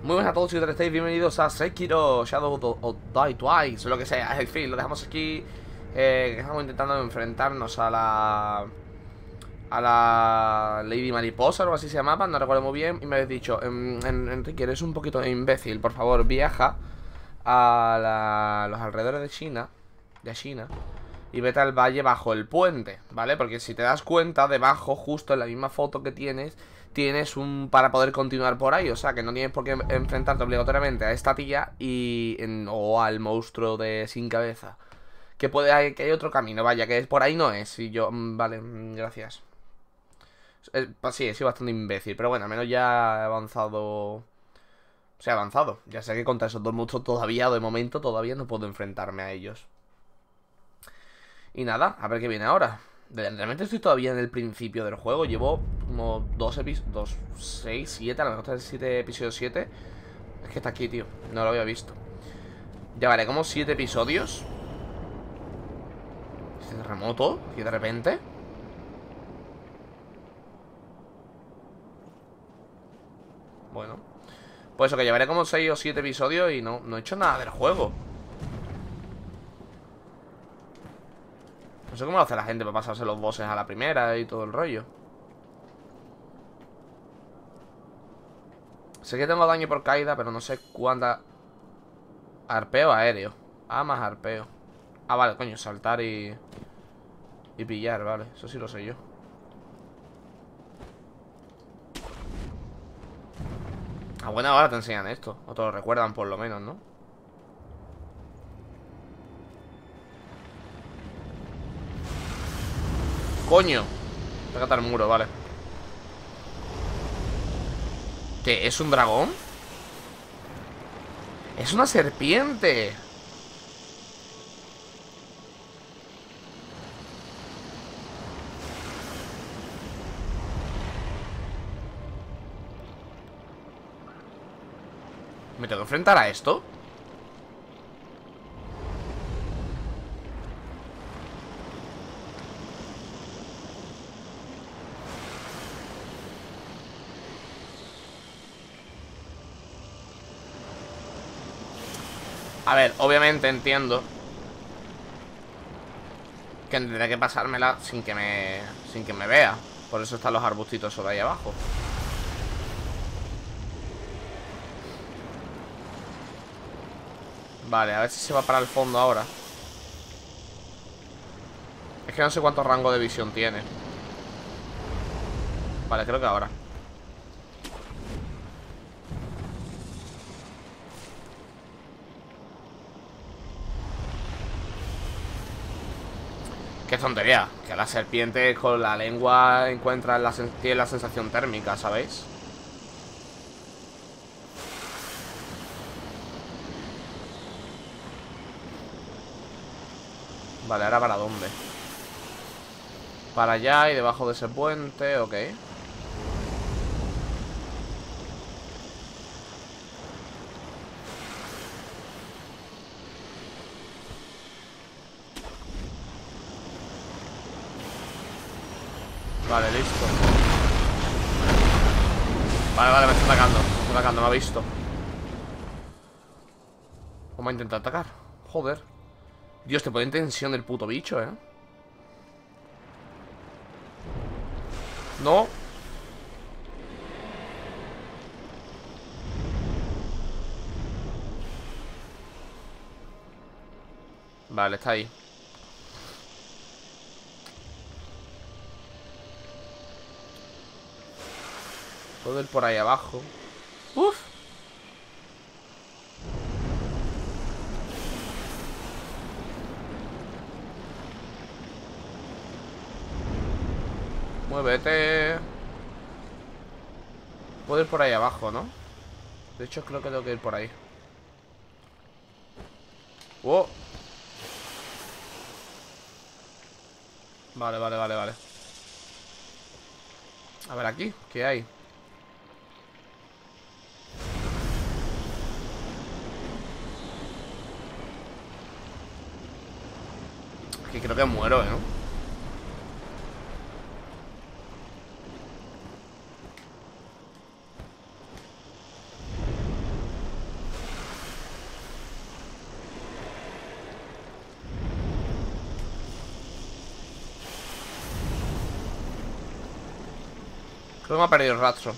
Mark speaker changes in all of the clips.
Speaker 1: Muy buenas a todos, si estáis bienvenidos a Sekiro Shadow of Die Twice, o lo que sea. En fin, lo dejamos aquí. Que estamos intentando enfrentarnos a la Lady Mariposa, o algo así se llamaba, no recuerdo muy bien. Y me habéis dicho, Enrique, eres un poquito imbécil, por favor, viaja a los alrededores de China, y vete al valle bajo el puente, ¿vale? Porque si te das cuenta, debajo, justo en la misma foto que tienes un para poder continuar por ahí. O sea, que no tienes por qué enfrentarte obligatoriamente a esta tía o al monstruo de sin cabeza. Que hay otro camino, vaya, que por ahí no es. Y yo, vale, gracias. Pues sí, he sido bastante imbécil, pero bueno, al menos ya he avanzado. Se ha avanzado. Ya sé que contra esos dos monstruos todavía, de momento, todavía no puedo enfrentarme a ellos. Y nada, a ver qué viene ahora. Realmente estoy todavía en el principio del juego. Llevo como 6, 7, a lo mejor está el 7, episodio 7. Es que está aquí, tío, no lo había visto. Llevaré como 7 episodios. Este terremoto, aquí de repente. Bueno, pues eso, que llevaré como 6 o 7 episodios y no he hecho nada del juego. No sé cómo lo hace la gente para pasarse los bosses a la primera y todo el rollo. Sé que tengo daño por caída, pero no sé cuánta. Arpeo aéreo. Ah, más arpeo. Ah, vale, coño, saltar y pillar, vale. Eso sí lo sé yo. A buena hora te enseñan esto. O te lo recuerdan por lo menos, ¿no? ¡Coño! Pégate al muro, vale. ¿Qué? ¿Es un dragón? ¡Es una serpiente! ¿Me tengo que enfrentar a esto? A ver, obviamente entiendo que tendré que pasármela sin que me vea. Por eso están los arbustitos sobre ahí abajo. Vale, a ver si se va para el fondo ahora. Es que no sé cuánto rango de visión tiene. Vale, creo que ahora. Qué tontería. Que la serpiente con la lengua tiene la sensación térmica, ¿sabéis? Vale, ¿ahora para dónde? Para allá y debajo de ese puente, ok. Vale, listo. Vale, me está atacando, me ha visto. ¿Cómo ha intentado atacar? Joder. Dios, te pone en tensión el puto bicho, ¿eh? No. Vale, está ahí. Puedo ir por ahí abajo. Uf. Muévete. Puedo ir por ahí abajo, ¿no? De hecho, creo que tengo que ir por ahí. ¡Wow! Vale. A ver aquí, ¿qué hay? Aquí creo que muero, ¿no? Creo que me ha perdido el rastro.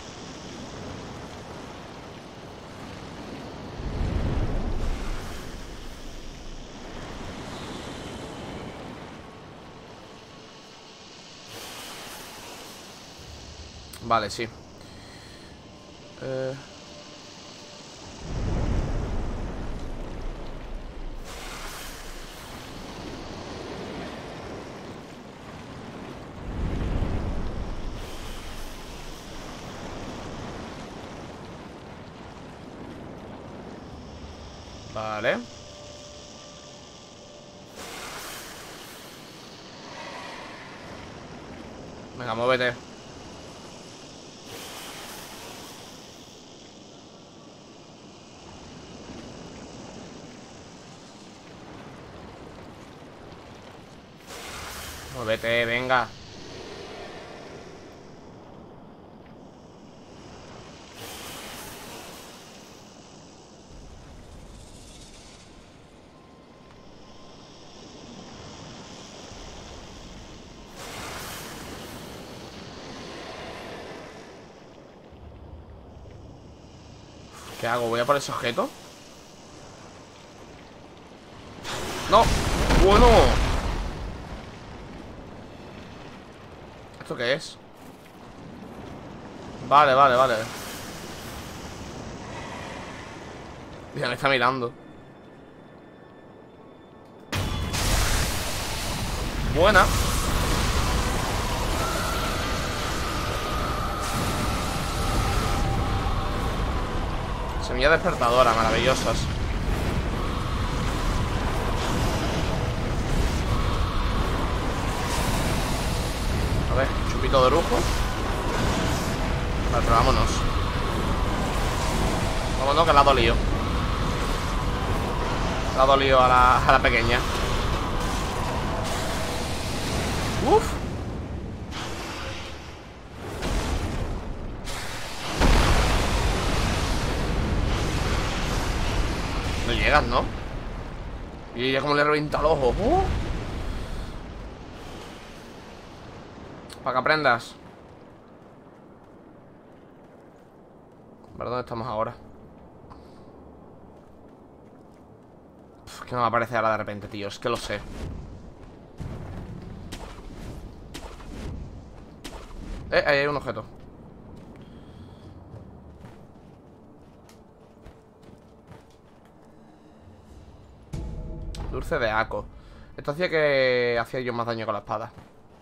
Speaker 1: Vale, sí. Vale. Venga, muévete. Muévete, venga. ¿Qué hago? ¿Voy a por ese objeto? ¡No! ¡Bueno! ¿Esto qué es? Vale, vale, vale. Mira, me está mirando. Buena. Semilla despertadora, maravillosas. A ver, chupito de lujo. Vale, pero vámonos. Vámonos, que la ha dolido. La ha dolido a la pequeña. Uf. No llegas, ¿no? Y ya como le revienta el ojo. Para que aprendas. ¿Verdad? ¿Dónde estamos ahora? Que no me aparece ahora de repente, tío. Es que lo sé. Ahí hay un objeto. Dulce de Aco. Esto hacía que hacía yo más daño con la espada.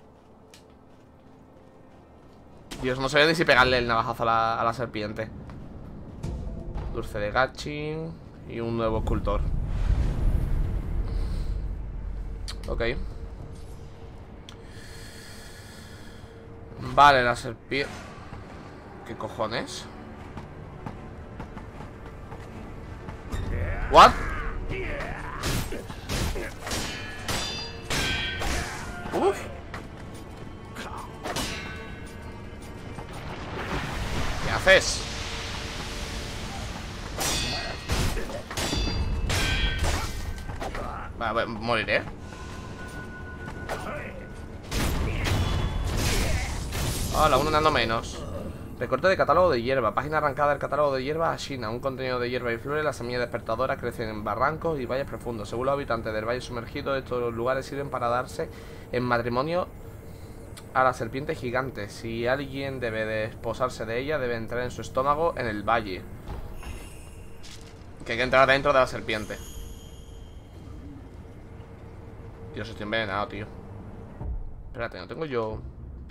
Speaker 1: Dios, no sabía ni si pegarle el navajazo a la serpiente. Dulce de Gachin. Y un nuevo escultor. Ok. Vale, la serpiente. ¿Qué cojones? ¿What? Uf. ¿Qué haces? Vale, moriré. Hola, uno dando menos. Recorte de catálogo de hierba. Página arrancada del catálogo de hierba a China. Un contenido de hierba y flores. Las semillas despertadoras crecen en barrancos y valles profundos. Según los habitantes del valle sumergido, estos lugares sirven para darse en matrimonio a la serpiente gigante. Si alguien debe desposarse de ella, debe entrar en su estómago en el valle. Que hay que entrar dentro de la serpiente. Dios, estoy envenenado, tío. Espérate, ¿no tengo yo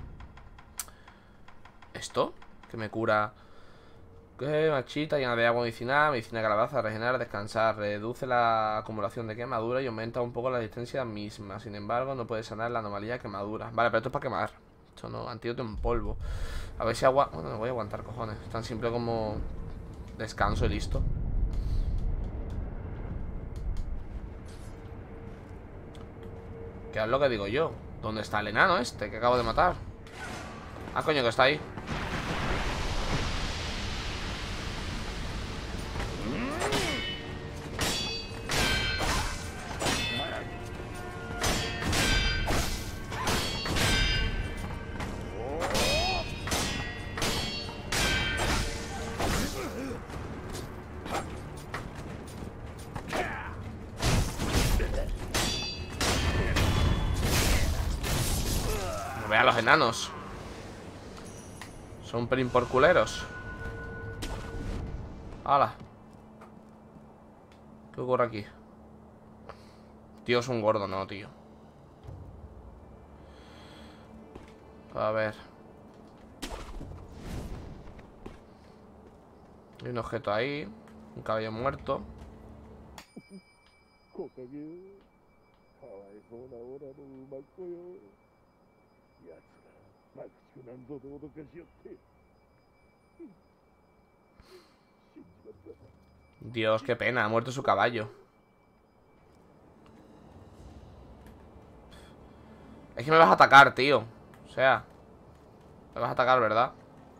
Speaker 1: esto? Que me cura. Machita, llena de agua medicinal. Medicina de calabaza, regenerar, descansar. Reduce la acumulación de quemadura y aumenta un poco la resistencia misma. Sin embargo, no puede sanar la anomalía de quemadura. Vale, pero esto es para quemar. Esto no, antídoto en polvo. A ver si agua. Bueno, me voy a aguantar, cojones. Tan simple como descanso y listo. ¿Qué es lo que digo yo? ¿Dónde está el enano este que acabo de matar? Ah, coño, que está ahí. No vean los enanos. Son pelín por culeros. ¡Hala! ¿Qué ocurre aquí? Tío, es un gordo, no, tío. A ver. Hay un objeto ahí. Un caballo muerto. Dios, qué pena, ha muerto su caballo. Es que me vas a atacar, tío. O sea, me vas a atacar, ¿verdad?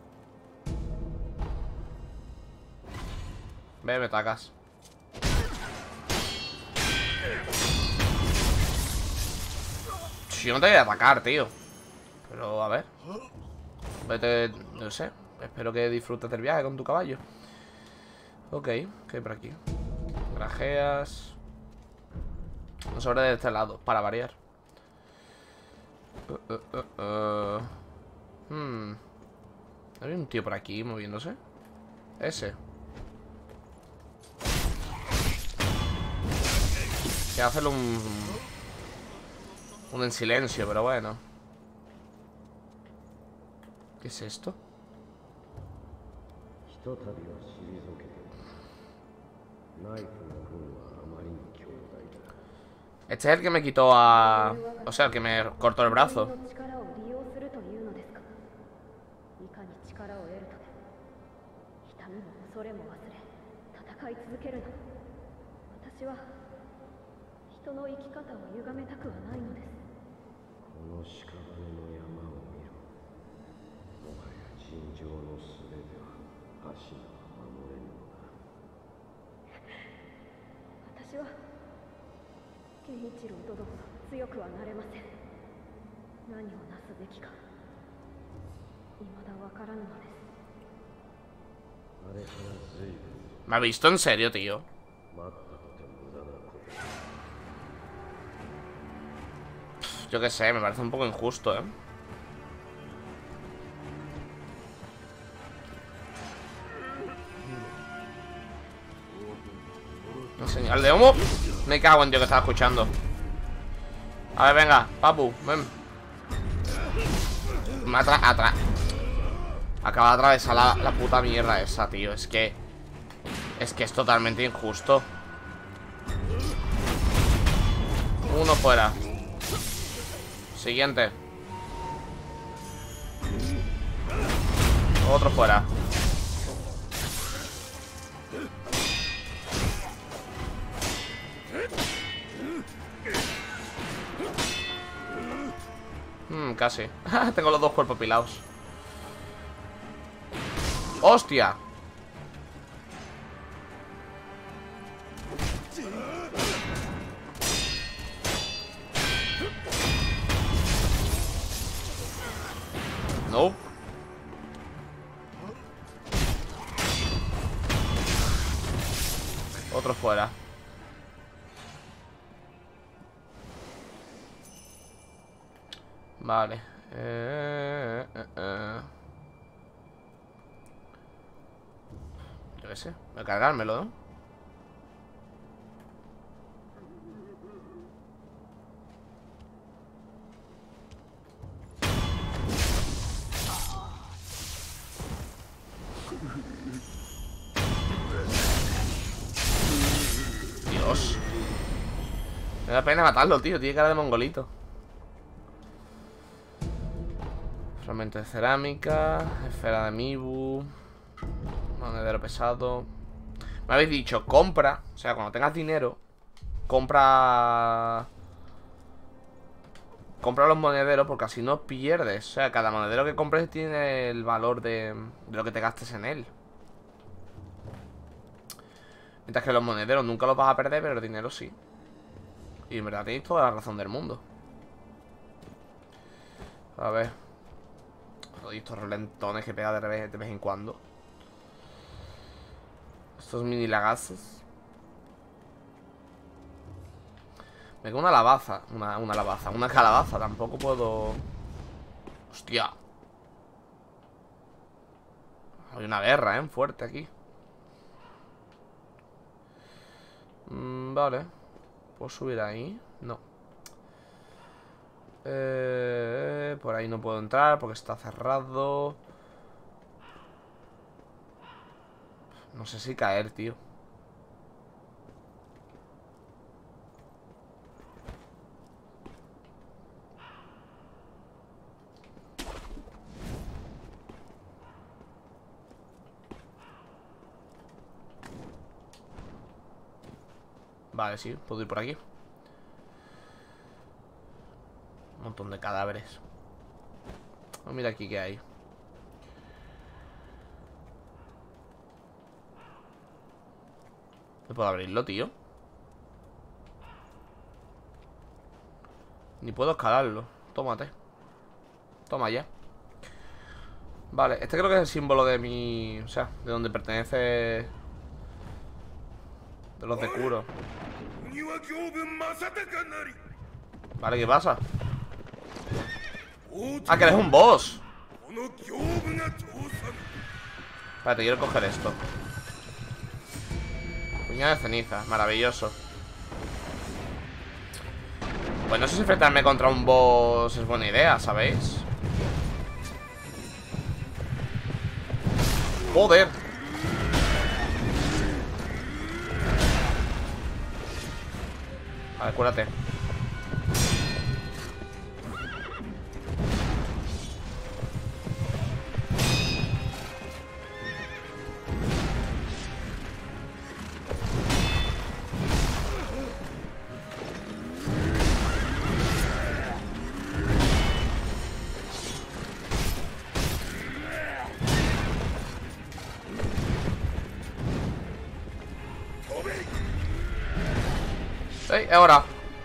Speaker 1: Ve, me atacas. Yo no te voy a atacar, tío. Pero, a ver. Vete, no sé. Espero que disfrutes del viaje con tu caballo. Ok, ¿qué hay por aquí? Grajeas. No sobre de este lado, para variar. Hay un tío por aquí moviéndose. Ese. Que hacerlo un en silencio, pero bueno. ¿Qué es esto? Este es el que me quitó a... O sea, el que me cortó el brazo. ¿Me ha visto en serio, tío? Yo qué sé, me parece un poco injusto, ¿eh? ¿Una señal de humo? Me cago en Dios que estaba escuchando. A ver, venga, papu, ven. Me acaba de atravesar la puta mierda esa, tío. Es que es totalmente injusto. Uno fuera. Siguiente. Otro fuera. Casi. Tengo los dos cuerpos pilados. ¡Hostia! No. Otro fuera. Vale. Yo qué sé. Voy a cargármelo, ¿no? Dios. Me da pena matarlo, tío. Tiene cara de mongolito. Fragmento de cerámica. Esfera de Mibu. Monedero pesado. Me habéis dicho, compra. O sea, cuando tengas dinero, compra los monederos, porque así no pierdes. O sea, cada monedero que compres tiene el valor de lo que te gastes en él. Mientras que los monederos nunca los vas a perder, pero el dinero sí. Y en verdad tenéis toda la razón del mundo. A ver. Estos relentones que pega de vez en cuando. Estos mini lagazos. Me queda una lavaza. Una calabaza. Tampoco puedo... Hostia. Hay una guerra, fuerte aquí. Vale. ¿Puedo subir ahí? No. Por ahí no puedo entrar porque está cerrado. No sé si caer, tío. Vale, sí, puedo ir por aquí. Un montón de cadáveres. Oh, mira aquí qué hay. ¿No puedo abrirlo, tío? Ni puedo escalarlo. Tómate. Toma ya. Vale, este creo que es el símbolo de mi... O sea, de donde pertenece... De los de Kuro. Vale, ¿qué pasa? Ah, que eres un boss. Espérate, quiero coger esto. Puñal de ceniza, maravilloso. Pues no sé si enfrentarme contra un boss es buena idea, ¿sabéis? Joder. Vale, cúrate. ¡Ey! ¡Ahora!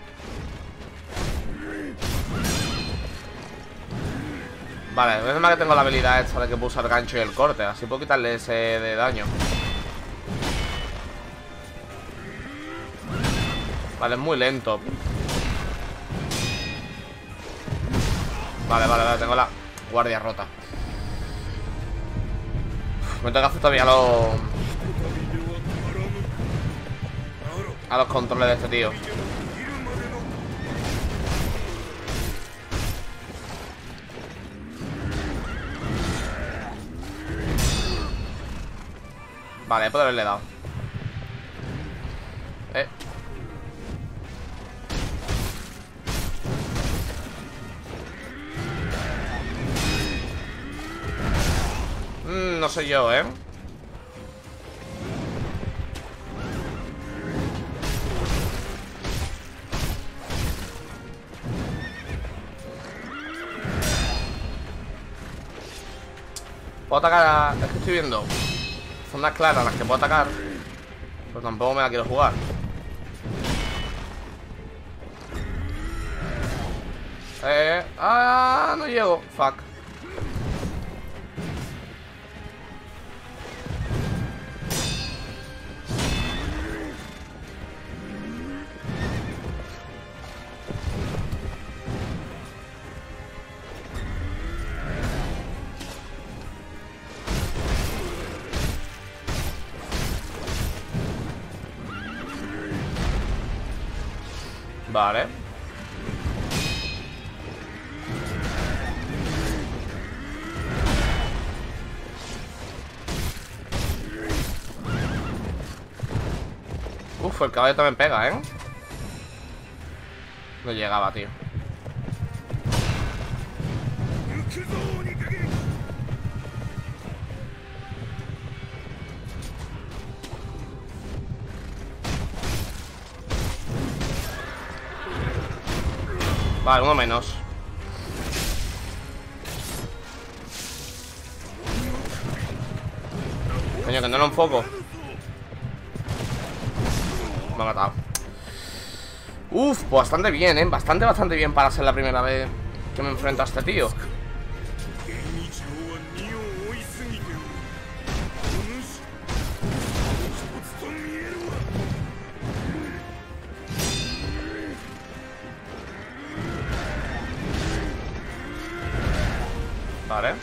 Speaker 1: Vale, es más que tengo la habilidad esta de que puedo usar gancho y el corte. Así puedo quitarle ese de daño. Vale, es muy lento. Vale, tengo la guardia rota. Me tengo que hacer todavía a los controles de este tío. Vale, puedo haberle dado. No sé yo, Puedo atacar Es que estoy viendo zonas claras las que puedo atacar, pero tampoco me la quiero jugar. No llego. Fuck. Vale. Uf, el caballo también pega, No llegaba, tío. Vale, uno menos. Coño, que no lo enfoco. Me ha matado. Uf, pues bastante bien, bastante bien para ser la primera vez que me enfrento a este tío. Vale.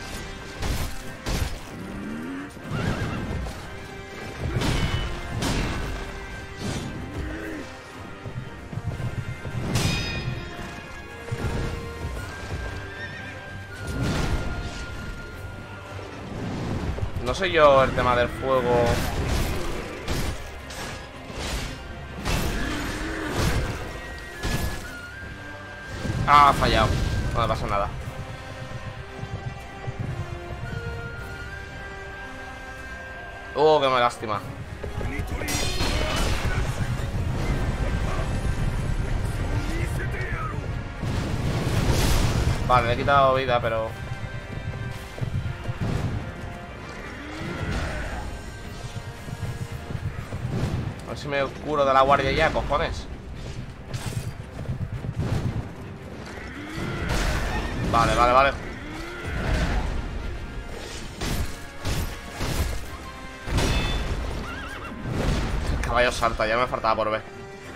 Speaker 1: No sé yo el tema del fuego. Ah, ha fallado. No pasa nada. Oh, qué lástima. Vale, le he quitado vida, pero... A ver si me curo de la guardia ya, cojones. Vale, vale, vale. El caballo salta, ya me faltaba por ver.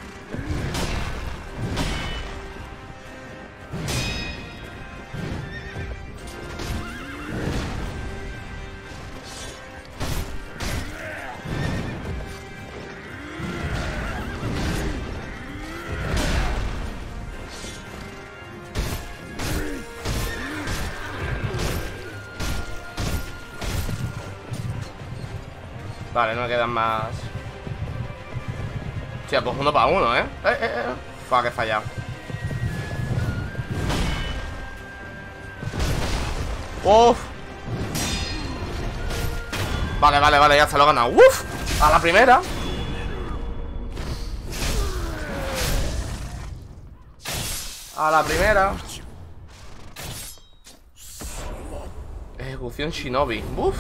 Speaker 1: Vale, no me quedan más. Hostia, pues 1 para 1, Fuck, que he fallado. Uf. Vale, vale, vale, ya se lo he ganado. Uf, a la primera. A la primera. Ejecución Shinobi. Uf.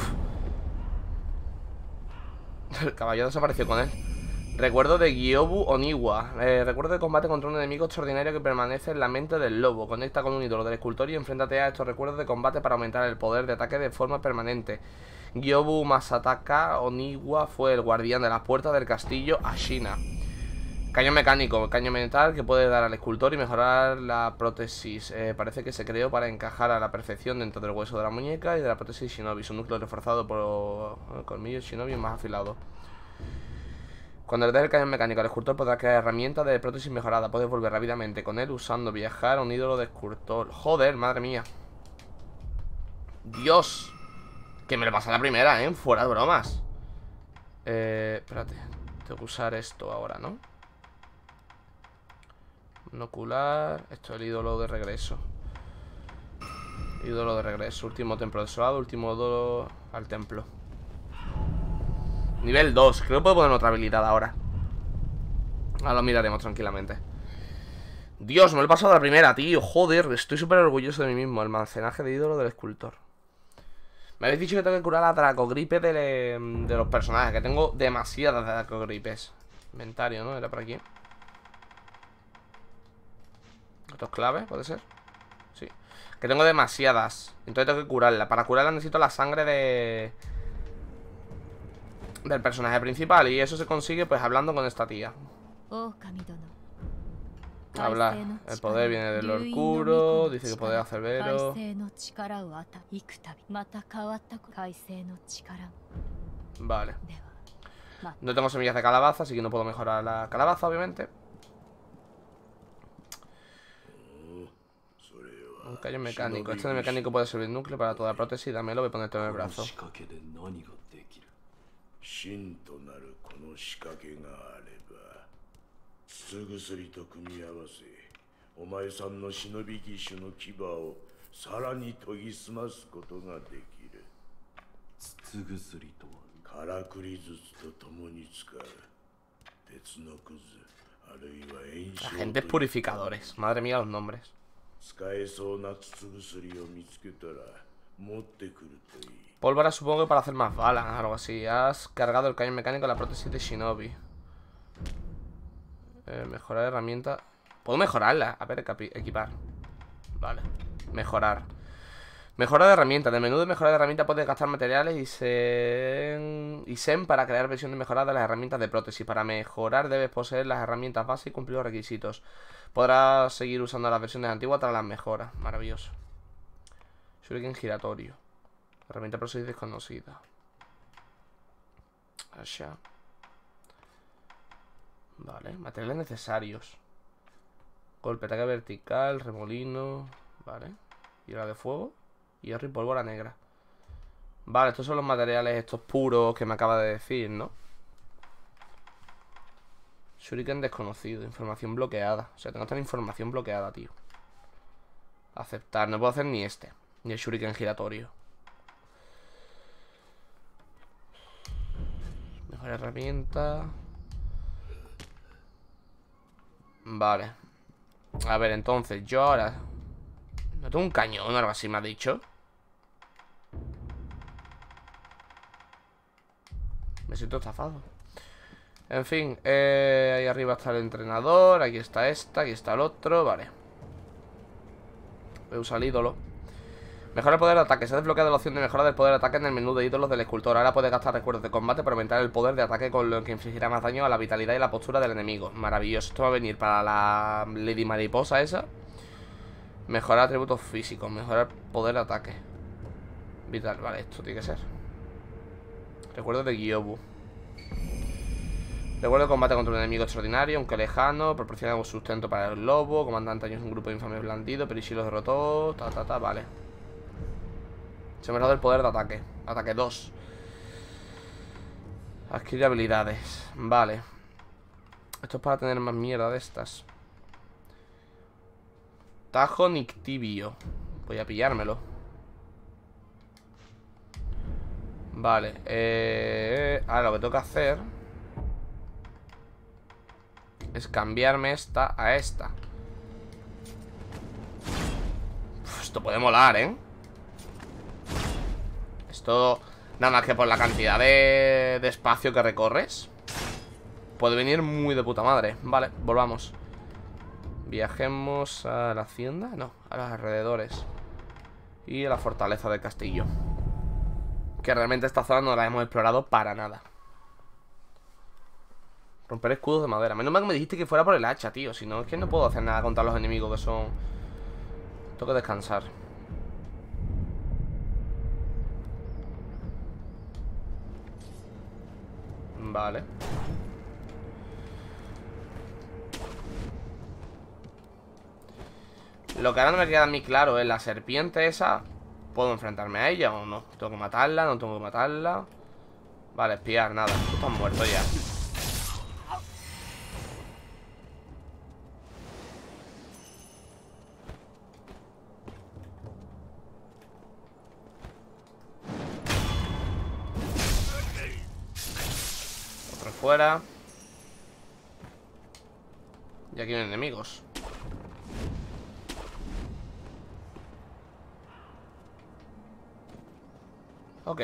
Speaker 1: El caballo desapareció con él. Recuerdo de Gyobu Oniwa. Recuerdo de combate contra un enemigo extraordinario que permanece en la mente del lobo. Conecta con un ídolo del escultor y enfréntate a estos recuerdos de combate para aumentar el poder de ataque de forma permanente. Gyobu Masataka Oniwa fue el guardián de las puertas del castillo Ashina. Cañón mecánico, cañón mental que puede dar al escultor y mejorar la prótesis. Parece que se creó para encajar a la perfección dentro del hueso de la muñeca y de la prótesis Shinobi. Su núcleo reforzado por colmillos Shinobi más afilado. Cuando le des el cañón mecánico al escultor podrá crear herramientas de prótesis mejorada. Puedes volver rápidamente con él usando viajar a un ídolo de escultor. Joder, madre mía. Dios. Que me lo pasa la primera, fuera de bromas. Espérate. Tengo que usar esto ahora, ¿no? Monocular. Esto es el ídolo de regreso. Ídolo de regreso. Último templo desolado. Último ídolo al templo. Nivel 2. Creo que puedo poner otra habilidad ahora. Ahora lo miraremos tranquilamente. Dios, me lo he pasado la primera, tío. Joder, estoy súper orgulloso de mí mismo. Almacenaje de ídolo del escultor. Me habéis dicho que tengo que curar la dracogripe de los personajes. Que tengo demasiadas dracogripes. Inventario, ¿no? Era por aquí. Esto es clave, ¿puede ser? Sí. Que tengo demasiadas. Entonces tengo que curarla. Para curarla necesito la sangre del personaje principal. Y eso se consigue pues hablando con esta tía. Hablar. El poder viene del oscuro. Dice que puede hacer vero. Vale. No tengo semillas de calabaza, así que no puedo mejorar la calabaza, obviamente. Un cañón mecánico. Este de mecánico puede servir núcleo para toda prótesis. Dámelo, voy a ponerte en el brazo. Agentes purificadores. Madre mía, los nombres. Pólvora, supongo que para hacer más balas, algo así. Has cargado el cañón mecánico de la prótesis de Shinobi. Mejorar herramienta. ¿Puedo mejorarla? A ver, equipar. Vale, mejorar. Mejora de herramienta. Del menú de mejora de herramienta puedes gastar materiales y SEM para crear versiones mejoradas de las herramientas de prótesis. Para mejorar debes poseer las herramientas base y cumplir los requisitos. Podrás seguir usando las versiones antiguas tras las mejoras. Maravilloso. Shuriken giratorio. Herramienta pro 6 desconocida. Asha. Vale, materiales necesarios. Golpe, ataque vertical, remolino. Vale. Hierro de fuego. Hierro y pólvora negra. Vale, estos son los materiales estos puros que me acaba de decir, ¿no? Shuriken desconocido, información bloqueada. O sea, tengo esta información bloqueada, tío. Aceptar, no puedo hacer ni este. Ni el Shuriken giratorio. Mejor herramienta. Vale. A ver, entonces, yo ahora... ¿No tengo un cañón o algo así, me ha dicho? Me siento estafado. En fin, ahí arriba está el entrenador. Aquí está esta, aquí está el otro. Vale. Voy a usar el ídolo. Mejora el poder de ataque. Se ha desbloqueado la opción de mejora del poder de ataque en el menú de ídolos del escultor. Ahora puede gastar recuerdos de combate para aumentar el poder de ataque, con lo que infligirá más daño a la vitalidad y la postura del enemigo. Maravilloso. Esto va a venir para la Lady Mariposa esa. Mejorar atributos físicos. Mejorar poder de ataque. Vital. Vale, esto tiene que ser. Recuerdos de Gyobu. Recuerdo combate contra un enemigo extraordinario, aunque lejano. Proporciona un sustento para el lobo. Comandante años un grupo de infames blandido. Perishi los derrotó. Vale. Se me ha dado el poder de ataque. Ataque 2. Adquirir habilidades. Vale. Esto es para tener más mierda de estas. Tajo Nictibio. Voy a pillármelo. Vale. Ahora lo que tengo que hacer es cambiarme esta a esta. Uf, esto puede molar, ¿eh? Esto, nada más que por la cantidad de espacio que recorres, puede venir muy de puta madre. Vale, volvamos. Viajemos a la hacienda. No, a los alrededores. Y a la fortaleza del castillo. Que realmente esta zona no la hemos explorado para nada. Romper escudos de madera. Menos mal que me dijiste que fuera por el hacha, tío. Si no, es que no puedo hacer nada contra los enemigos que son... Tengo que descansar. Vale. Lo que ahora no me queda muy claro es la serpiente esa. ¿Puedo enfrentarme a ella o no? ¿Tengo que matarla? ¿No tengo que matarla? Vale, espiar, nada. Tú estás muerto ya. Otro fuera. Y aquí vienen enemigos. Ok.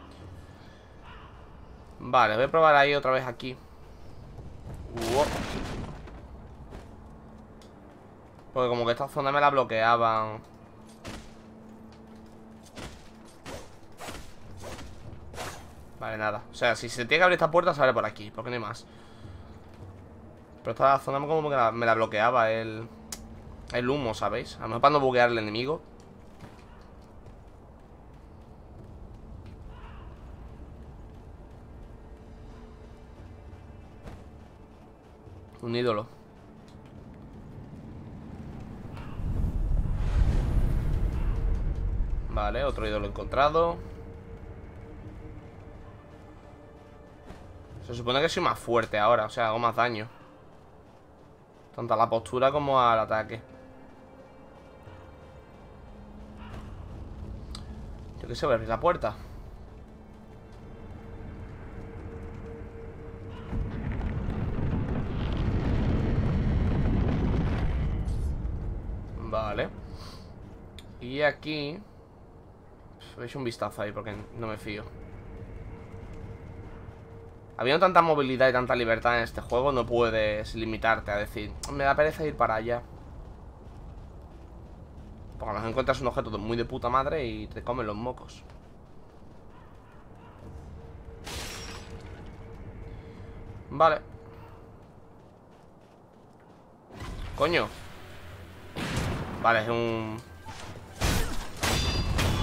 Speaker 1: Vale, voy a probar ahí otra vez aquí. Wow. Porque como que esta zona me la bloqueaban. Vale, nada. O sea, si se tiene que abrir esta puerta, se abre por aquí, porque no hay más. Pero esta zona como que me la bloqueaba el humo, ¿sabéis? A lo mejor para no buguear el enemigo. Un ídolo. Vale, otro ídolo encontrado. Se supone que soy más fuerte ahora, o sea, hago más daño. Tanto a la postura como al ataque. Yo qué sé, voy a abrir la puerta. Vale. Y aquí he hecho un vistazo ahí porque no me fío. Habiendo tanta movilidad y tanta libertad en este juego, no puedes limitarte a decir, me da pereza ir para allá. Porque a lo mejor encuentras un objeto muy de puta madre y te comen los mocos. Vale. Coño. Vale, es un...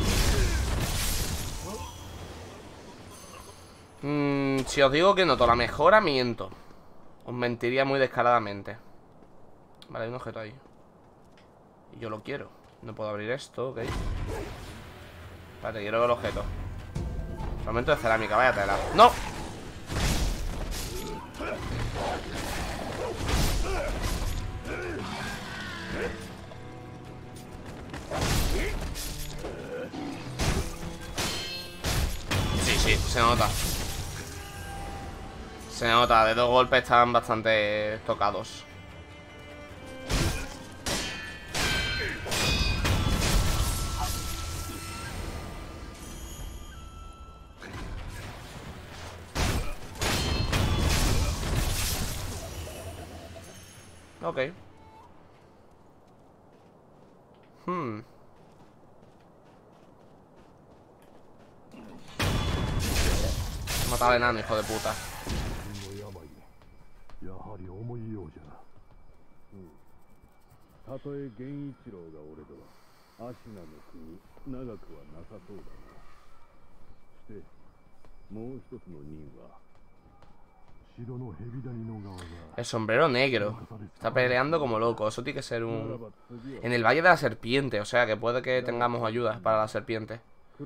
Speaker 1: Si os digo que noto la mejora, miento. Os mentiría muy descaradamente. Vale, hay un objeto ahí. Y yo lo quiero. No puedo abrir esto, ok. Vale, quiero el objeto. Fragmento de cerámica, vaya tela. ¡No! Sí, se nota. Se nota, de 2 golpes están bastante tocados. Ok. Matado al enano, hijo de puta. El sombrero negro. Está peleando como loco. Eso tiene que ser un... En el Valle de la Serpiente. O sea que puede que tengamos ayuda para la serpiente.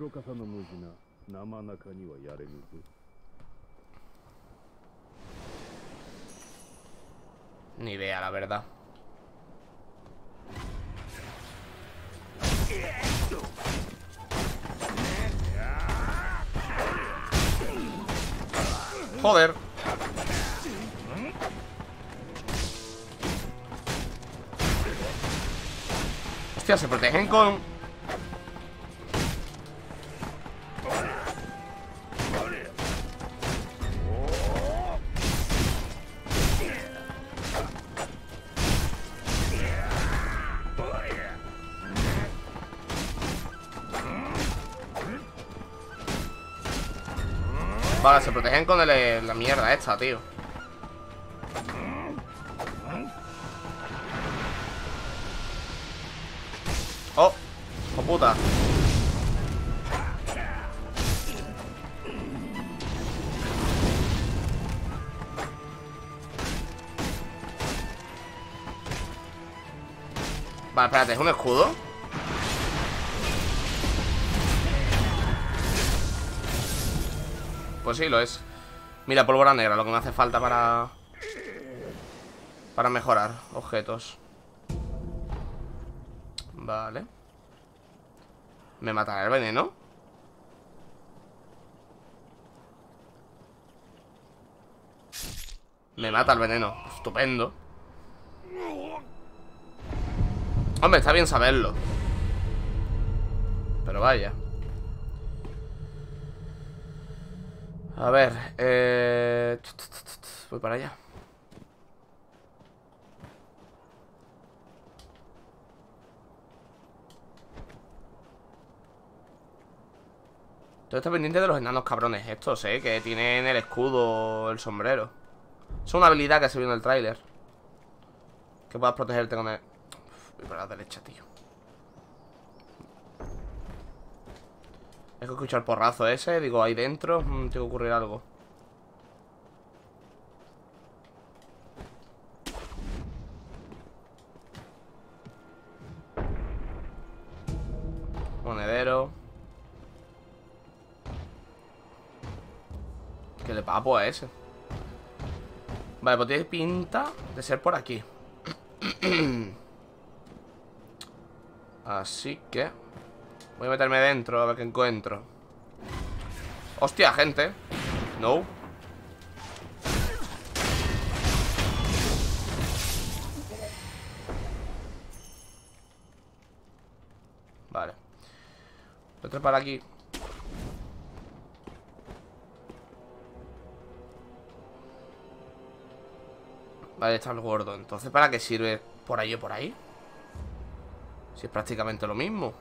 Speaker 1: Ni idea, la verdad. Joder. Hostia, se protegen con... Vale, se protegen con la mierda esta, tío. Oh, oh puta. Vale, espérate, ¿es un escudo? Pues sí, lo es. Mira, pólvora negra, lo que me hace falta para mejorar objetos. Vale. ¿Me matará el veneno? Me mata el veneno. Estupendo. Hombre, está bien saberlo. Pero vaya. A ver, voy para allá. Todo está pendiente de los enanos cabrones estos, que tienen el escudo, el sombrero. Es una habilidad que se vio en el tráiler. Que puedas protegerte con el... Voy para la derecha, tío. Es que escucho el porrazo ese. Digo, ahí dentro tiene que ocurrir algo. Monedero. ¿Qué le papo a ese? Vale, pues tiene pinta de ser por aquí. Así que voy a meterme dentro a ver qué encuentro. Hostia, gente. No. Vale. Voy a trepar aquí. Vale, está el gordo. Entonces, ¿para qué sirve por ahí o por ahí? Si es prácticamente lo mismo.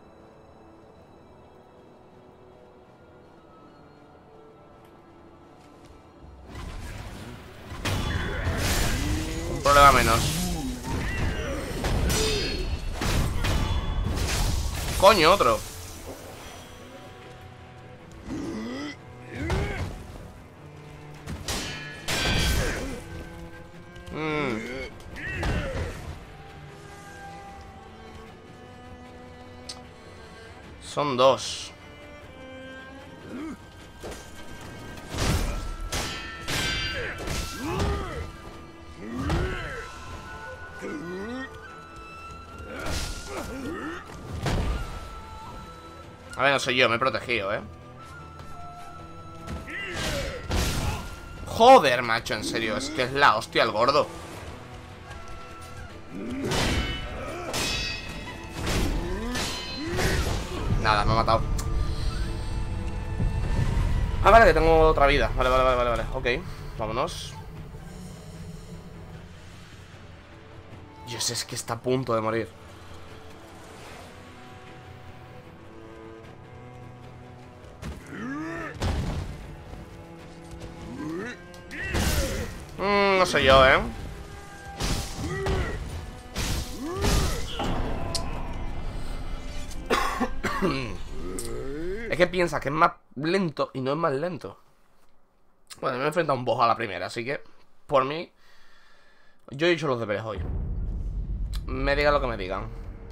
Speaker 1: Un problema menos. Coño, otro. Mm. Son dos. A ver, no soy yo, me he protegido, Joder, macho, en serio, es que es la hostia el gordo. Nada, me ha matado. Ah, vale, que tengo otra vida. Vale. Ok, vámonos. Dios, es que está a punto de morir. No sé yo, Es que piensa que es más lento y no es más lento. Bueno, me he enfrentado a un boss a la primera, así que por mí yo he hecho los deberes hoy. Me digan lo que me digan.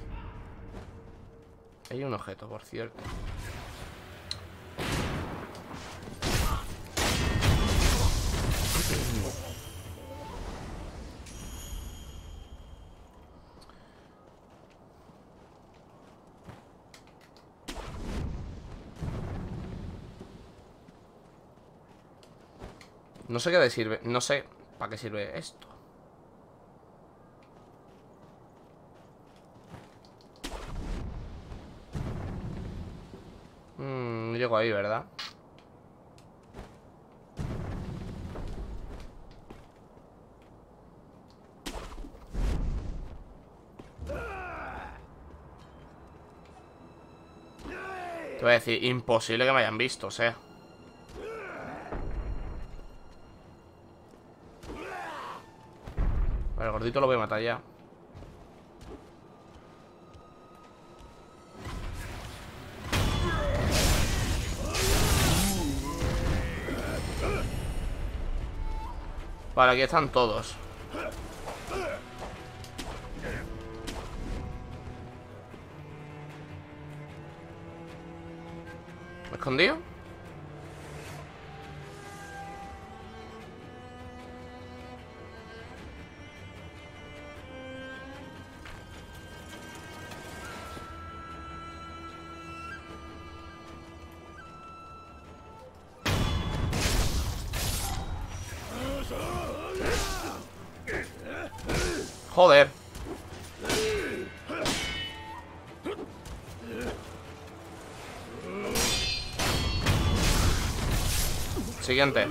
Speaker 1: Hay un objeto, por cierto. No sé qué le sirve. No sé para qué sirve esto. No llego ahí, ¿verdad? Te voy a decir, imposible que me hayan visto, o sea. Vale, el gordito lo voy a matar ya. Vale, aquí están todos. ¿Me he escondido? Joder. Siguiente.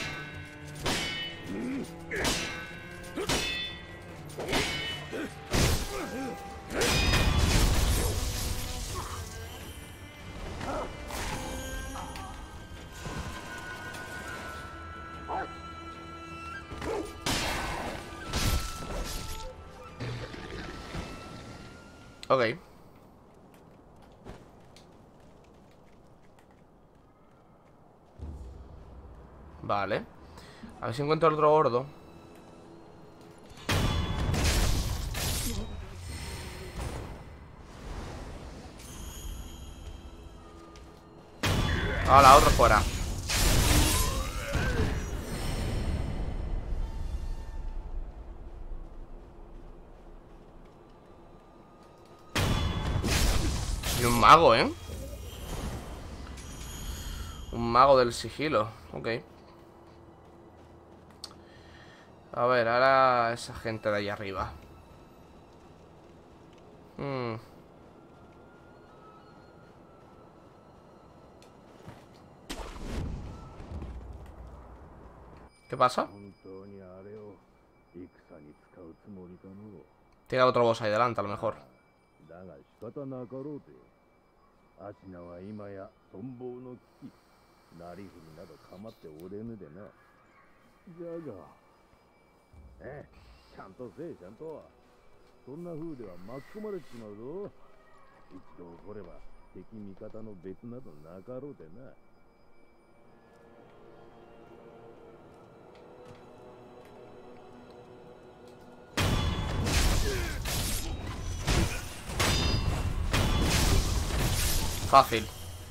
Speaker 1: Ok. Vale. A ver si encuentro el otro gordo. Hola, otro fuera. Y un mago, ¿eh? Un mago del sigilo. Ok. A ver, ahora esa gente de ahí arriba. ¿Qué pasa? Tiene otro boss ahí delante, a lo mejor. Fácil.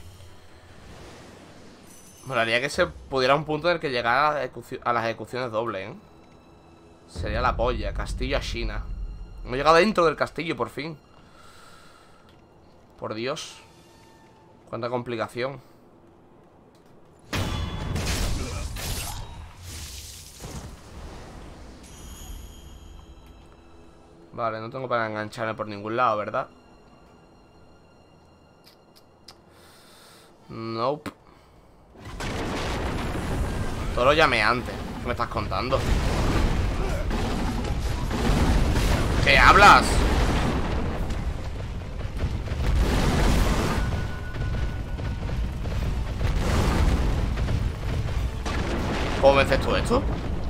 Speaker 1: Molaría que se pudiera un punto en el que llegara a las ejecuciones dobles, ¿eh? Sería la polla. Castillo Ashina. Hemos llegado dentro del castillo, por fin. Por Dios. Cuánta complicación. Vale, no tengo para engancharme por ningún lado, ¿verdad? Nope. Todo lo llamé antes. ¿Qué me estás contando? ¿Qué hablas? ¿Cómo vences tú esto?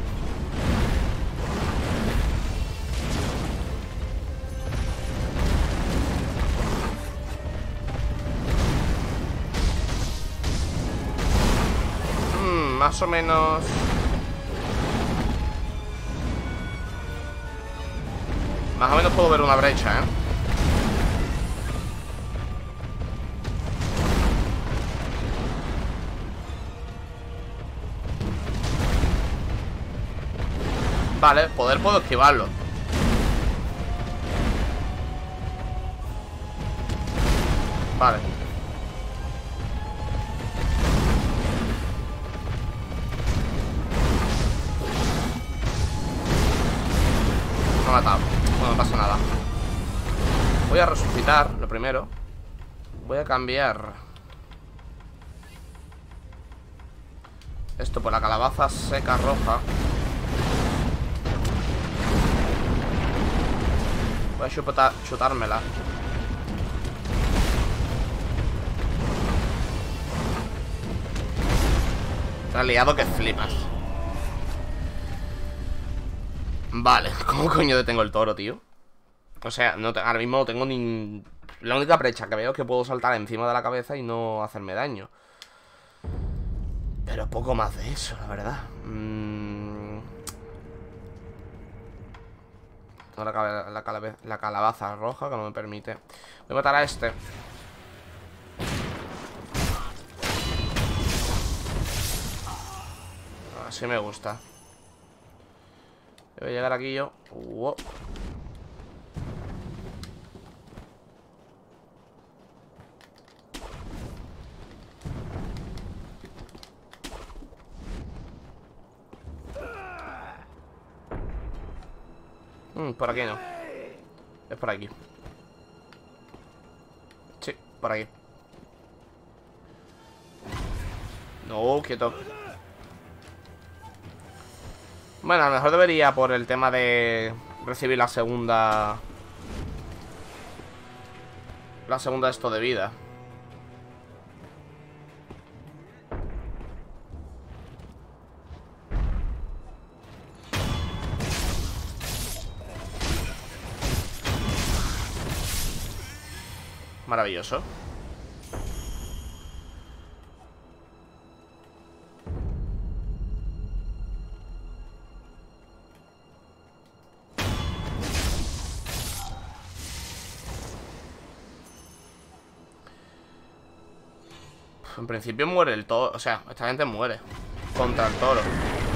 Speaker 1: Más o menos. Más o menos puedo ver una brecha, ¿eh? Vale, poder puedo esquivarlo. Vale. Me ha matado. Bueno, no pasa nada. Voy a resucitar, lo primero. Voy a cambiar esto por la calabaza seca roja. Voy a chutármela. Te has liado que flipas. Vale, ¿cómo coño detengo el toro, tío? O sea, ahora mismo no tengo ni... La única brecha que veo es que puedo saltar encima de la cabeza y no hacerme daño. Pero poco más de eso, la verdad. Tengo la calabaza roja que no me permite. Voy a matar a este. Así me gusta. Voy a llegar aquí yo. Wow. Por aquí no. Es por aquí. Sí, por aquí. No, quieto. Bueno, a lo mejor debería por el tema de recibir la segunda de esto de vida. Maravilloso. En principio muere el toro. O sea, esta gente muere contra el toro.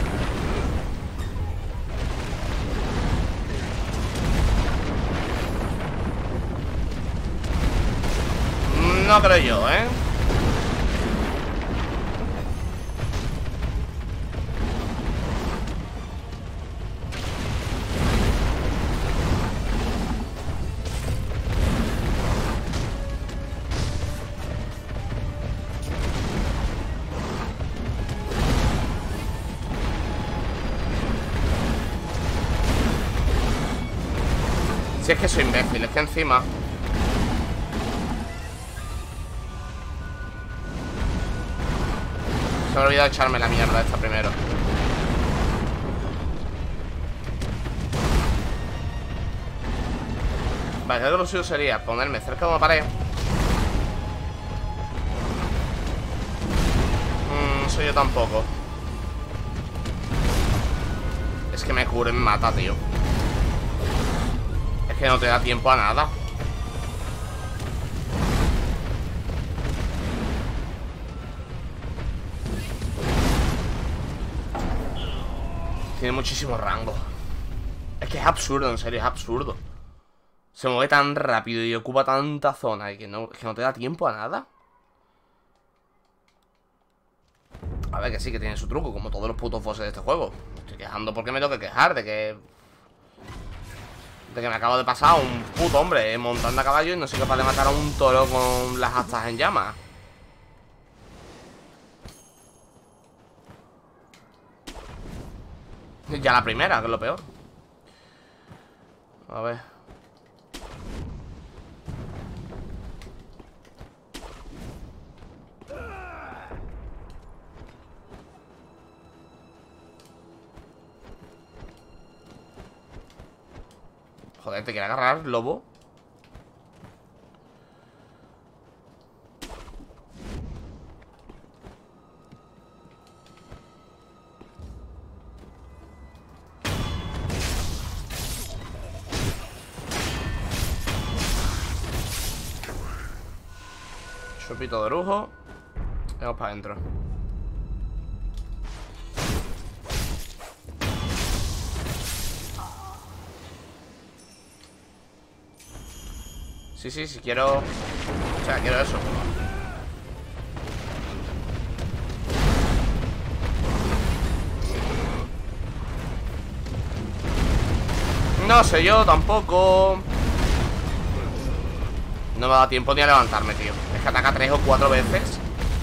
Speaker 1: No creo yo, ¿eh? Si es que soy imbécil, es que encima... Se me ha olvidado echarme la mierda esta primero. Vale, creo que lo suyo sería ponerme cerca de una pared. Eso yo tampoco. Es que me cure, me mata, tío. Es que no te da tiempo a nada. Tiene muchísimo rango. Es que es absurdo, en serio, es absurdo. Se mueve tan rápido y ocupa tanta zona y que no te da tiempo a nada. A ver, que sí, que tiene su truco, como todos los putos bosses de este juego. Me estoy quejando porque me tengo que quejar de que me acabo de pasar un puto hombre montando a caballo y no soy capaz de matar a un toro con las astas en llamas. Ya la primera, que es lo peor. A ver. Joder, ¿te quiere agarrar, lobo? Chupito de lujo. Vamos para adentro. Sí, si quiero... O sea, quiero eso. No sé yo tampoco. No me da tiempo ni a levantarme, tío. Es que ataca 3 o 4 veces.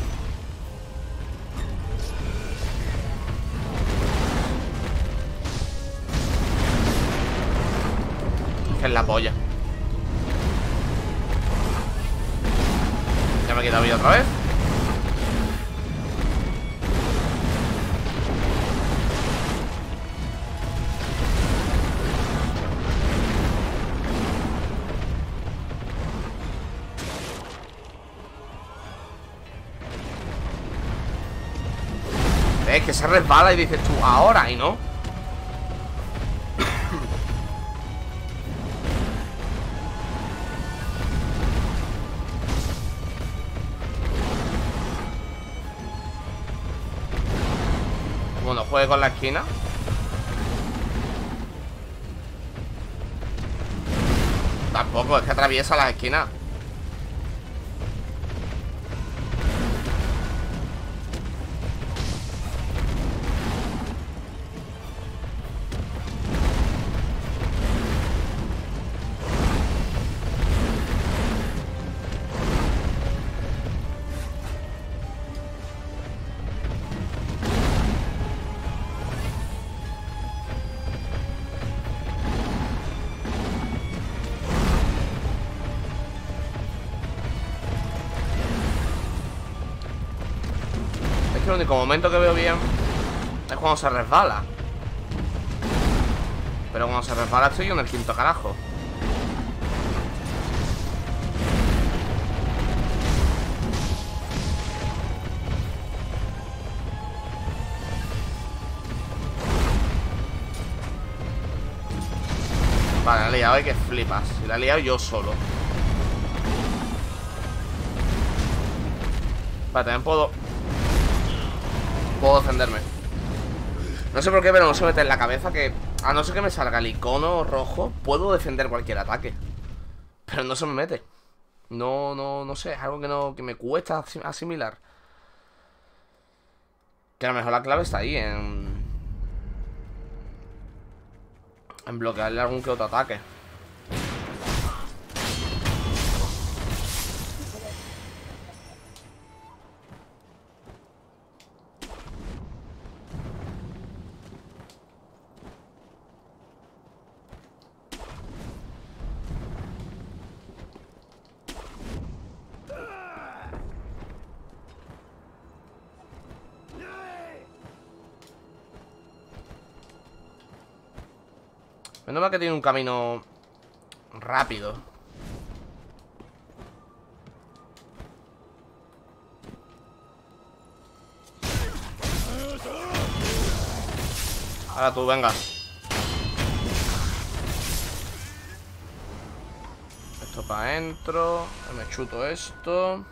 Speaker 1: Es la polla. Ya me he quitado vida otra vez. Es que se resbala y dices tú, ahora, y no. Bueno, juegue con la esquina. Tampoco, es que atraviesa las esquinas. El único momento que veo bien es cuando se resbala. Pero cuando se resbala estoy yo en el quinto carajo. Vale, la he liado, que flipas. Y la he liado yo solo. Vale, también puedo defenderme. No sé por qué, pero no se mete en la cabeza que a no ser que me salga el icono rojo, puedo defender cualquier ataque. Pero no se me mete. No sé, es algo que me cuesta asimilar. Que a lo mejor la clave está ahí, en bloquearle algún que otro ataque. Menos mal que tiene un camino rápido. Ahora tú, venga. Esto para adentro. Me chuto esto.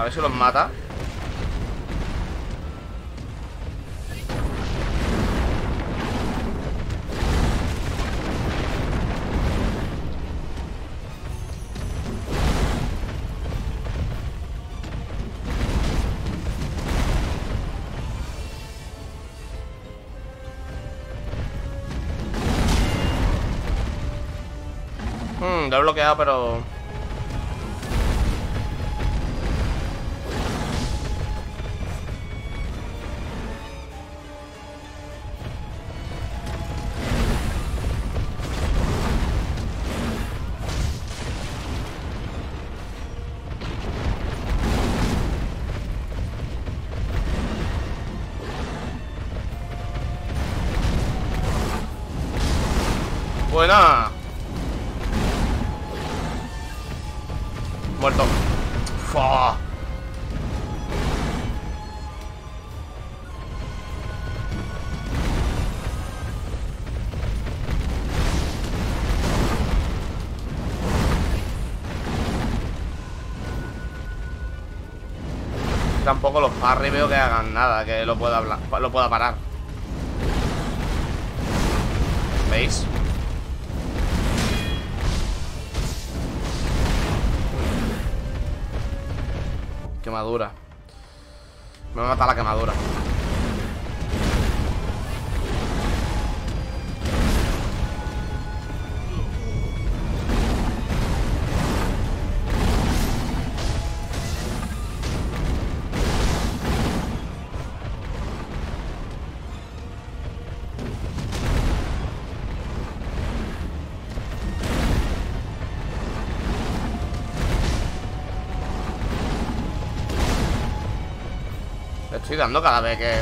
Speaker 1: ver si los mata. Lo he bloqueado, pero... Buena. Muerto. Fua. Tampoco los parry veo que hagan nada, que lo pueda parar. ¿Veis? Quemadura. Me va a matar la quemadura. Le estoy dando cada vez que...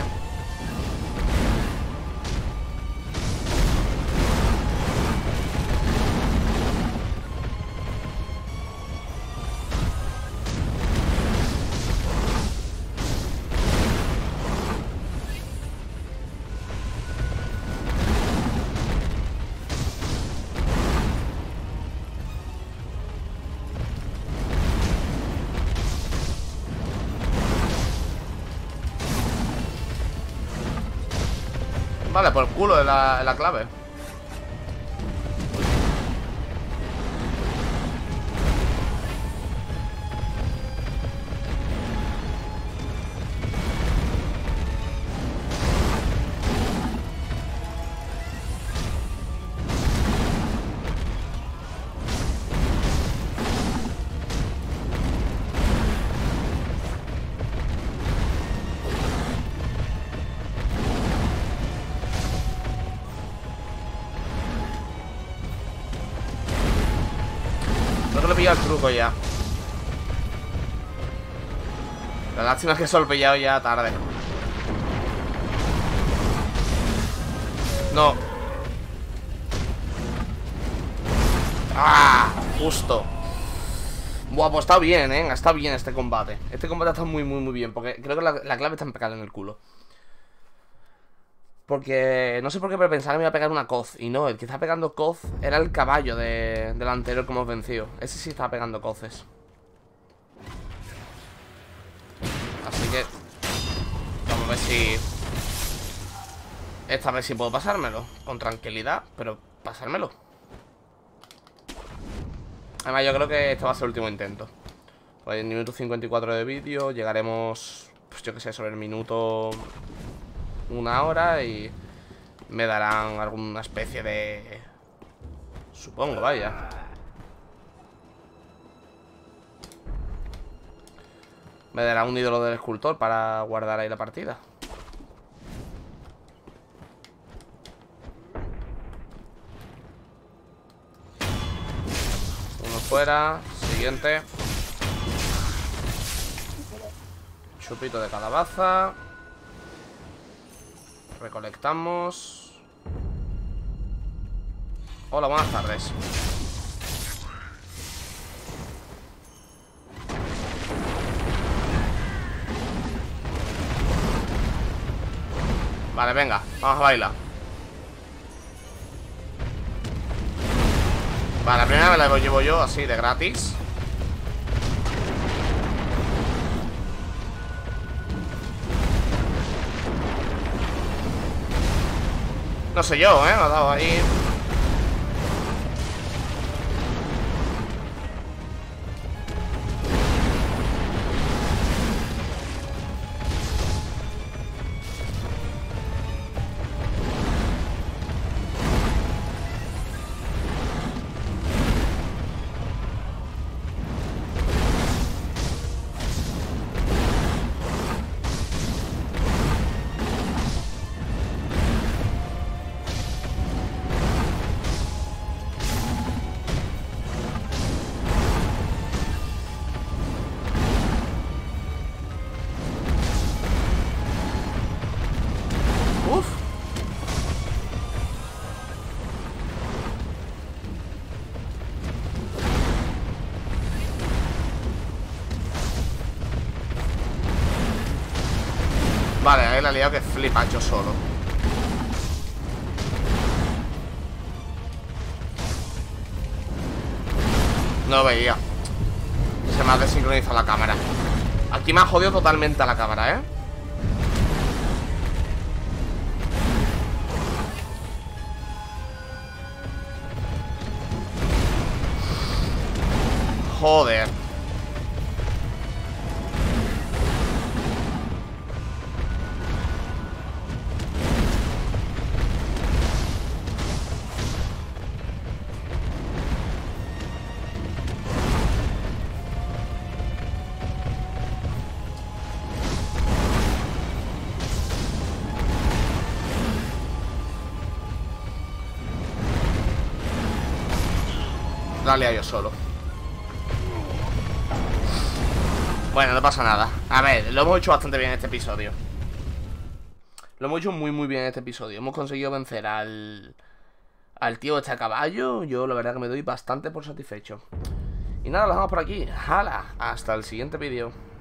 Speaker 1: Vale, por el culo de la clave. Creo que le he pillado el truco ya. La lástima es que se lo he pillado ya tarde. No. ¡Ah! Justo. Buah, pues está bien, ¿eh? Está bien este combate. Este combate está muy bien. Porque creo que la clave está pegada en el culo. Porque no sé por qué, pero pensaba que me iba a pegar una Koz. Y no, el que estaba pegando Koz era el caballo del anterior que hemos vencido. Ese sí estaba pegando Kozes. Así que vamos a ver si... Esta vez sí puedo pasármelo. Con tranquilidad, pero pasármelo. Además yo creo que este va a ser el último intento. Pues en el minuto 54 de vídeo llegaremos, pues yo que sé, sobre el minuto... 1 hora y me darán alguna especie de... Supongo, vaya. Me dará un ídolo del escultor para guardar ahí la partida. Uno fuera. Siguiente. Chupito de calabaza. Recolectamos. Hola, buenas tardes. Vale, venga, vamos a bailar. Vale, la primera me la llevo yo así de gratis. No sé yo, me ha dado ahí. Vale, ahí la he liado que flipa yo solo. No lo veía. Se me ha desincronizado la cámara. Aquí me ha jodido totalmente a la cámara, ¿eh? Joder. La he liado yo solo. Bueno, no pasa nada. A ver, lo hemos hecho bastante bien en este episodio. Lo hemos hecho muy bien en este episodio. Hemos conseguido vencer al tío este a caballo. Yo la verdad que me doy bastante por satisfecho. Y nada, lo dejamos por aquí. ¡Hala! Hasta el siguiente vídeo.